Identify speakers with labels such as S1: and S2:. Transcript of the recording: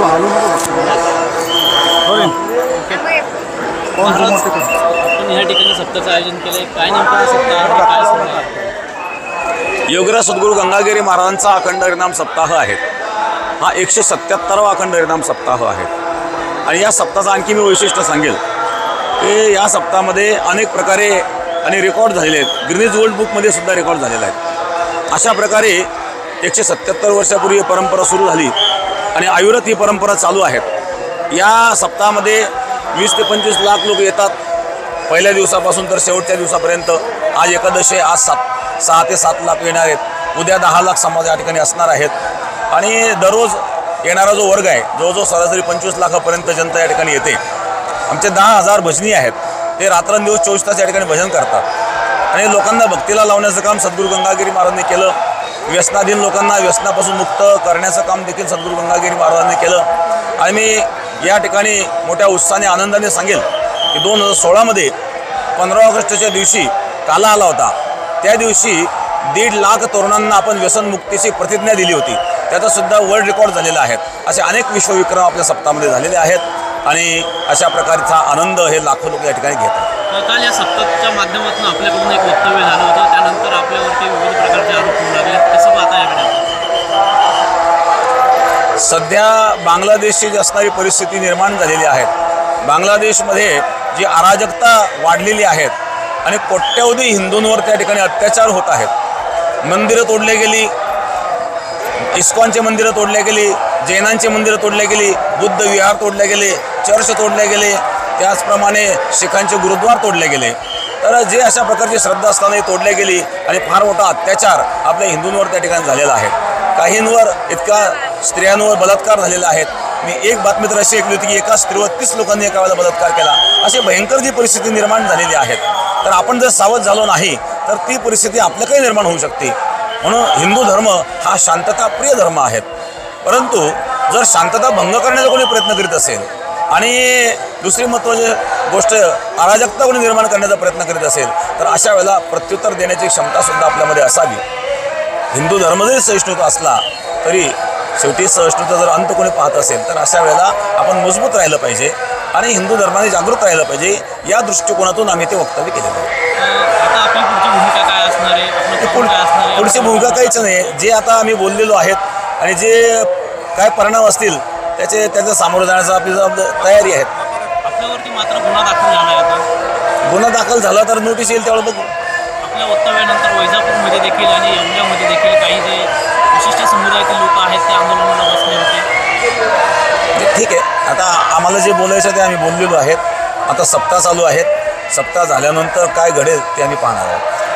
S1: या ठिकाणी सप्ताहाचं आयोजन केलंय, काय नेमकं सप्ताह काय सांगणार?
S2: योगीराज सद्गुरू गंगागिरी महाराजांचा अखंड हरिनाम सप्ताह आहे। हा 177वा अखंड हरिनाम सप्ताह आहे आणि या सप्ताहाचं आणखी मी वैशिष्ट्य सांगेल की या सप्ताहामध्ये अनेक प्रकारे आणि रेकॉर्ड झालेले आहेत। गिनीज वर्ल्ड बुकमध्ये सुद्धा रेकॉर्ड झालेला आहे। अशा प्रकारे 177 वर्षापूर्वी परंपरा सुरू झाली आणि अविरत ही परंपरा चालू आहे। या सप्ताहामध्ये 20 ते 25 लाख लोक येतात पहिल्या दिवसापासून तर शेवटच्या दिवसापर्यंत। आज एकादशी, आज 6 ते 7 लाख येणार आहेत, उद्या 10 लाख समाज या ठिकाणी असणार आहेत आणि दररोज येणारा जो वर्ग आहे जवळजवळ सरासरी 25 लाखापर्यंत जनता या ठिकाणी येते। आमचे 10,000 भजनी आहेत, ते रात्रंदिवस 24 तास या ठिकाणी भजन करतात आणि लोकांना भक्तीला लावण्याचं काम सद्गुरू गंगागिरी महाराजांनी केलं। व्यसनाधीन लोकांना व्यसनापासून मुक्त करण्याचं काम देखील सद्गुरू गंगागिरी महाराजांनी केलं आणि मी या ठिकाणी मोठ्या उत्साहाने आनंदाने सांगेल की 2016मध्ये 15 ऑगस्टच्या दिवशी काला आला होता। त्या दिवशी 1.5 लाख तरुणांना आपण व्यसनमुक्तीची प्रतिज्ञा दिली होती, त्याचासुद्धा वर्ल्ड रेकॉर्ड झालेला आहे। असे अनेक विश्वविक्रम आपल्या सप्ताहामध्ये झालेले आहेत आणि अशा प्रकारचा आनंद हे लाखो लोक या ठिकाणी घेतात।
S1: काल या सप्ताहाच्या माध्यमातून आपल्याकडून एक वक्तव्य झालं होतं, त्यानंतर आपल्यावरती विविध प्रकारचे आरोप होऊ लागले, कसं पाहता याकडे?
S2: सध्या बांगलादेशची जी असणारी परिस्थिती निर्माण झालेली आहे, बांगलादेशमध्ये जी अराजकता वाढलेली आहेत आणि कोट्यवधी हिंदूंवर त्या ठिकाणी अत्याचार होत आहेत। मंदिरं तोडली गेली, इस्कॉनचे मंदिरं तोडले गेली, जैनांचे मंदिरं तोडले गेली, बुद्ध विहार तोडले गेले, चर्च तोडले गेले, त्याचप्रमाणे शिखांचे गुरुद्वार तोडले गेले। तर जे अशा प्रकारची श्रद्धास्थाने तोडले गेली आणि फार मोठा अत्याचार आपल्या हिंदूंवर त्या ठिकाणी झालेला आहे। काहींवर इतका स्त्रियांवर बलात्कार झालेला आहे। मी एक बातमी तर अशी ऐकली होती की एका स्त्रीवर 30 लोकांनी एका वेळेला बलात्कार केला। अशी भयंकर जी परिस्थिती निर्माण झालेली आहे, तर आपण जर सावध झालो नाही तर ती परिस्थिती आपल्याकडे निर्माण होऊ शकते। म्हणून हिंदू धर्म हा शांतताप्रिय धर्म आहे, परंतु जर शांतता भंग करण्याचा कोणी प्रयत्न करीत असेल आणि दुसरी महत्त्वाची गोष्ट अराजकता कोणी निर्माण करण्याचा प्रयत्न करीत असेल तर अशा वेळेला प्रत्युत्तर देण्याची क्षमतासुद्धा आपल्यामध्ये असावी। हिंदू धर्म जरी सहिष्णुता असला तरी शेवटी सहिष्णुता जर अंत कोणी पाहत असेल तर अशा वेळेला आपण मजबूत राहिलं पाहिजे आणि हिंदू धर्माने जागृत राहिलं पाहिजे, या दृष्टिकोनातून आम्ही ते वक्तव्य केलेलं आहे।
S1: आता आपली पुढची भूमिका काय असणार आहे?
S2: पुढची भूमिका काहीच नाही, जे आता आम्ही बोललेलो आहेत आणि जे काय परिणाम असतील त्याचं सामोरं जाण्याचा आपली तयारी आहे।
S1: आपल्यावरती मात्र गुन्हा दाखल झाला आहे,
S2: गुन्हा दाखल झाला तर नोटीस येईल त्यावेळेला बघू।
S1: आपल्या वक्तव्यानंतर वैजापूरमध्ये देखील आणि येवल्यामध्ये देखील काही जे विशिष्ट समुदायातील लोक आहेत ते आंदोलनाला बसले होते।
S2: ठीक आहे, आता आम्हाला जे बोलायचं ते आम्ही बोललेलो आहेत। आता सप्ताह चालू आहेत, सप्ताह झाल्यानंतर काय घडेल ते आम्ही पाहणार आहोत।